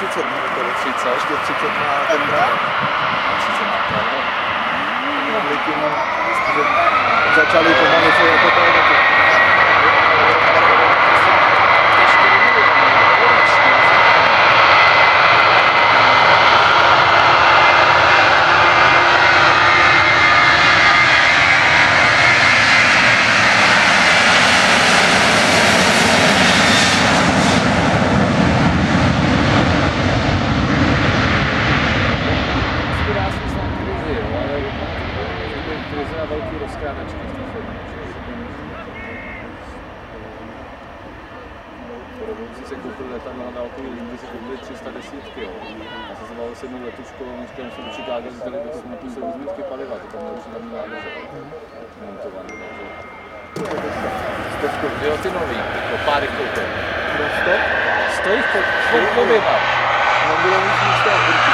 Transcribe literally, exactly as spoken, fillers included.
třicet, ne? třicet? Ještě třicet má ten brát. třicet má to, no. Začali pomalu se jako to roky. Velký rozkrádačky v té firmě. Po revoluci se koupili letadla na dálkový linky, se koupili tři sta deset, jo. A se zavalo se jednou letuškou, a říkám, že do Chicago zdali do smutku jsou zbytky paliva, to tam mělo už tam nádrže. Montovaný, takže... Jo, ty nový, jako pár jich koupil. No sto? Stojí v oběma. No bylo víc místa, určitě.